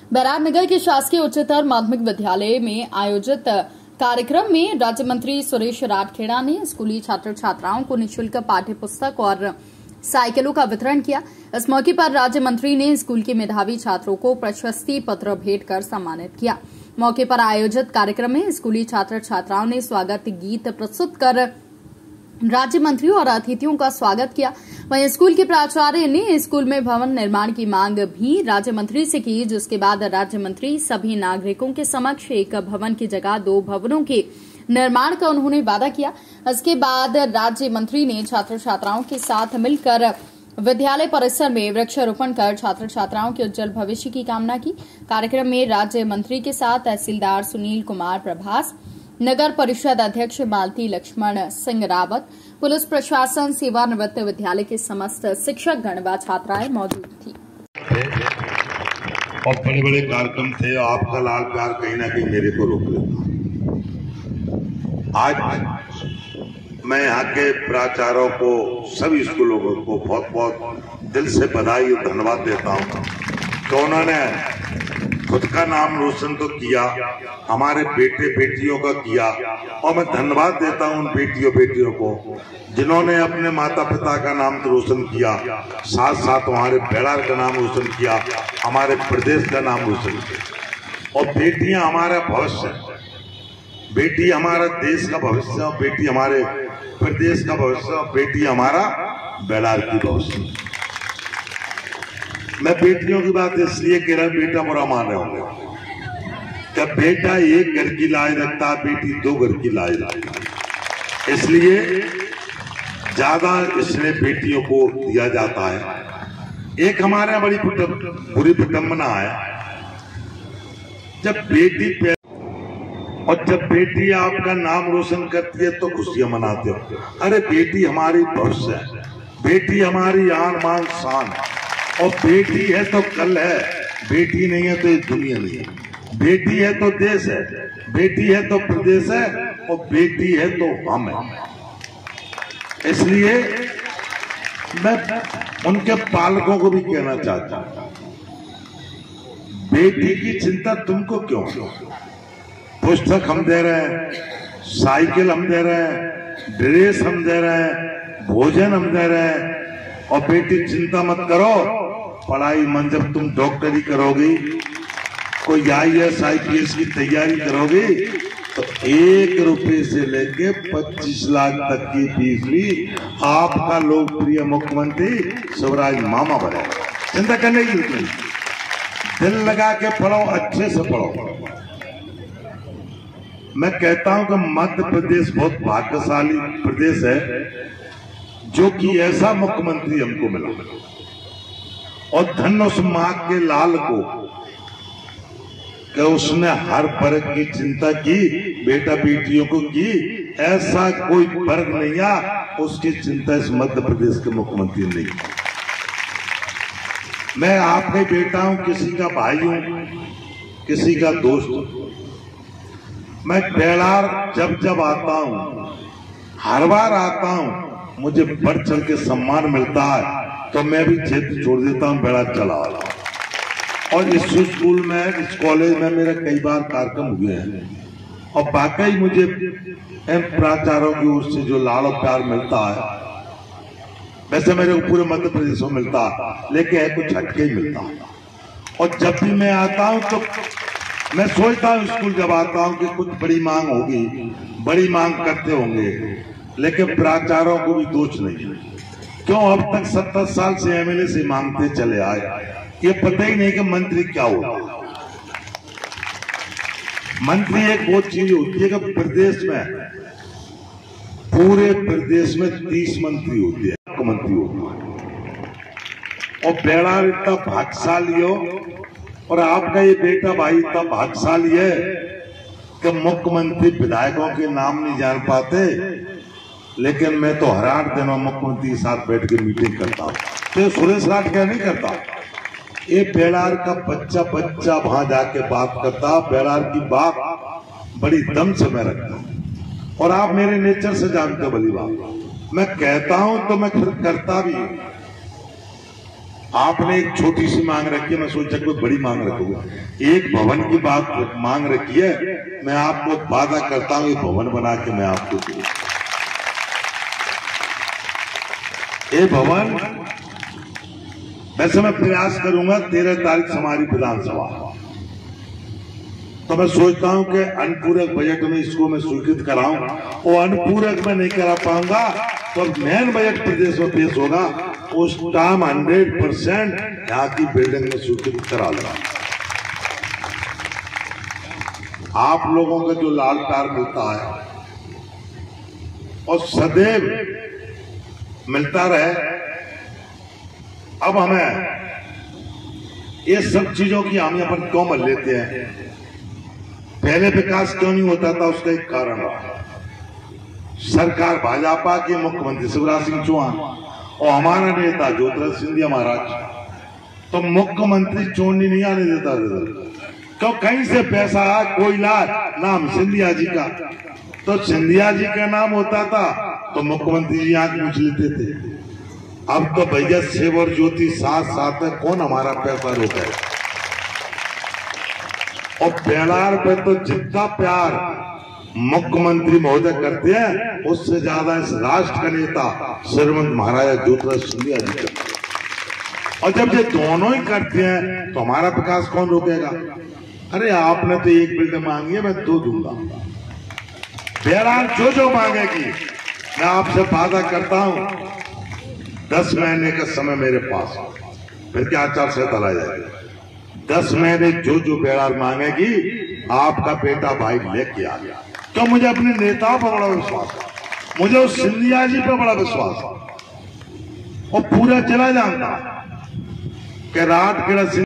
बैरागनगर के शासकीय उच्चतर माध्यमिक विद्यालय में आयोजित कार्यक्रम में राज्य मंत्री सुरेश राठखेड़ा ने स्कूली छात्र छात्राओं को निःशुल्क पाठ्य पुस्तक और साइकिलों का वितरण किया। इस मौके पर राज्य मंत्री ने स्कूल के मेधावी छात्रों को प्रशस्ति पत्र भेंट कर सम्मानित किया। मौके पर आयोजित कार्यक्रम में स्कूली छात्र छात्राओं ने स्वागत गीत प्रस्तुत कर राज्य मंत्री और अतिथियों का स्वागत किया। वहीं स्कूल के प्राचार्य ने स्कूल में भवन निर्माण की मांग भी राज्य मंत्री से की, जिसके बाद राज्य मंत्री सभी नागरिकों के समक्ष एक भवन की जगह 2 भवनों के निर्माण का उन्होंने वादा किया। इसके बाद राज्य मंत्री ने छात्र छात्राओं के साथ मिलकर विद्यालय परिसर में वृक्षारोपण कर छात्र छात्राओं के उज्जवल भविष्य की कामना की। कार्यक्रम में राज्य मंत्री के साथ तहसीलदार सुनील कुमार प्रभास, नगर परिषद अध्यक्ष मालती लक्ष्मण सिंह रावत, पुलिस प्रशासन, सेवानिवृत्त विद्यालय के समस्त शिक्षक गण व छात्राएं मौजूद थी। और बड़े बड़े कार्यक्रम थे। आपका लाल प्यार कहीं ना कहीं मेरे को रोक लेता। आज मैं यहाँ के प्राचार्यों को, सभी स्कूलों को बहुत बहुत दिल से बधाई और धन्यवाद देता हूँ तो उन्होंने खुद का नाम रोशन तो किया, हमारे बेटे बेटियों का किया। और मैं धन्यवाद देता हूं उन बेटियों को जिन्होंने अपने माता पिता का नाम तो रोशन किया, साथ साथ हमारे बेड़ार का नाम रोशन किया, हमारे प्रदेश का नाम रोशन किया। और बेटियां हमारा भविष्य, बेटी हमारा देश का भविष्य, और बेटी हमारे प्रदेश का भविष्य, और बेटी हमारा बेड़ार की भविष्य। मैं बेटियों की बात इसलिए कह रहा, बेटा बुरा मान रहे होंगे क्या? बेटा एक घर की लाज रखता, बेटी 2 घर की लाज रखता। इसलिए ज्यादा इसलिए बेटियों को दिया जाता है। एक हमारे यहाँ बड़ी बुरी विडंबना है, जब बेटी और जब बेटी आपका नाम रोशन करती है तो खुशियां मनाते हो। अरे बेटी हमारी भविष्य है, बेटी हमारी आन बान शान, और बेटी है तो कल है, बेटी नहीं है तो दुनिया नहीं है। बेटी है तो देश है, बेटी है तो प्रदेश है, और बेटी है तो हम है। इसलिए मैं उनके पालकों को भी कहना चाहता हूं, बेटी की चिंता तुमको क्यों? पुस्तक हम दे रहे हैं, साइकिल हम दे रहे हैं, ड्रेस हम दे रहे हैं, भोजन हम दे रहे हैं। और बेटी चिंता मत करो, पढ़ाई मन जब तुम डॉक्टरी करोगी, कोई IAS IPS की तैयारी करोगी तो 1 रुपए से लेके 25 लाख तक की फीस भी आपका लोकप्रिय मुख्यमंत्री शिवराज मामा बनेगा। चिंता करने की जरूरत नहीं, दिल लगा के पढ़ो, अच्छे से पढ़ो। मैं कहता हूं कि मध्य प्रदेश बहुत भाग्यशाली प्रदेश है जो कि ऐसा मुख्यमंत्री हमको मिला। और धन्य उस मां के लाल को कि उसने हर वर्ग की चिंता की, बेटा बेटियों को की। ऐसा कोई वर्ग नहीं है उसकी चिंता इस मध्य प्रदेश के मुख्यमंत्री ने की। मैं आपके बेटा हूं, किसी का भाई हूं, किसी का दोस्त हूं। मैं बेड़ार जब आता हूं, हर बार आता हूं, मुझे बढ़ चढ़ के सम्मान मिलता है तो मैं भी क्षेत्र छोड़ देता हूं, बेड़ा चला रहा हूं। और इस स्कूल में, इस कॉलेज में मेरे कई बार कार्यक्रम हुए हैं और वाकई मुझे प्राचार्यों की ओर से जो लाड़ और प्यार मिलता है, वैसे मेरे को पूरे मध्य प्रदेश में मिलता है, लेकिन कुछ हटके ही मिलता है। और जब भी मैं आता हूं तो मैं सोचता हूं स्कूल जब आता हूं कि कुछ बड़ी मांग होगी, बड़ी मांग करते होंगे, लेकिन प्राचार्यों को भी दोष नहीं। क्यों अब तक 70 साल से MLA से मांगते चले आए, ये पता ही नहीं कि मंत्री क्या होता है। मंत्री एक वो चीज होती है कि प्रदेश में, पूरे प्रदेश में 30 मंत्री होते हैं, मुख्यमंत्री होते हैं। और बेड़ा इतना भाग्यशाली हो, और आपका ये बेटा भाई इतना भाग्यशाली है कि मुख्यमंत्री विधायकों के नाम नहीं जान पाते, लेकिन मैं तो हर 8 दिनों मुख्यमंत्री के साथ बैठ के मीटिंग करता हूँ। तो सुरेश राठखेड़ा नहीं करता, ये बेड़ार का बच्चा वहां जाके बात करता। बेड़ार की बात बड़ी दम से मैं रखता हूँ, और आप मेरे नेचर से जानते हो भली बात। मैं कहता हूं तो मैं फिर करता भी हूं। आपने एक छोटी सी मांग रखी है, मैं सोचा कुछ बड़ी मांग रखूंगा। एक भवन की बात मांग रखी है, मैं आपको वादा करता हूं भवन बना के मैं आपको दूंगा। ये भवन वैसे मैं प्रयास करूंगा 13 तारीख से हमारी विधानसभा, तो मैं सोचता हूं कि अनुपूरक बजट में इसको मैं स्वीकृत कराऊं, और अनुपूरक में नहीं करा पाऊंगा तो मेन बजट प्रदेश में पेश होगा, उस टाइम 100% यहाँ की बिल्डिंग में स्वीकृत करा दूंगा। आप लोगों का जो लाल प्यार मिलता है और सदैव मिलता रहे। अब हमें ये सब चीजों की हामी अपन क्यों मल लेते हैं? पहले विकास क्यों नहीं होता था, उसका एक कारण रहा। सरकार भाजपा के मुख्यमंत्री शिवराज सिंह चौहान और हमारा नेता ज्योतिरादित्य सिंधिया महाराज, तो मुख्यमंत्री चुनने नहीं आने देता था। क्यों? कहीं से पैसा आया, कोयला नाम सिंधिया जी का, तो सिंधिया जी का नाम होता था तो मुख्यमंत्री जी आंख पूछ लेते थे। अब तो भैया शिव और ज्योति साथ साथ में, कौन हमारा पैसा रोके? और बेलार पे तो जितना प्यार मुख्यमंत्री महोदय करते हैं, उससे ज्यादा इस राष्ट्र का नेता श्रीमंत महाराजा ज्योतिरादित्य सिंधिया जी करते हैं। और जब ये दोनों ही करते हैं तो हमारा विकास कौन रोकेगा? अरे आपने तो एक बिल्डिंग मांगी है, मैं 2 दूंगा। बेलार जो मांगेगी, मैं आपसे वादा करता हूं 10 महीने का समय मेरे पास, फिर क्या आचार संहिता ला जाएगी। 10 महीने जो बेलार मांगेगी, आपका बेटा भाई लेके आ गया। तो मुझे अपने नेताओं पर बड़ा विश्वास है, मुझे उस सिंधिया जी पर बड़ा विश्वास है, और पूरा जिला जानता कि राजखेड़ा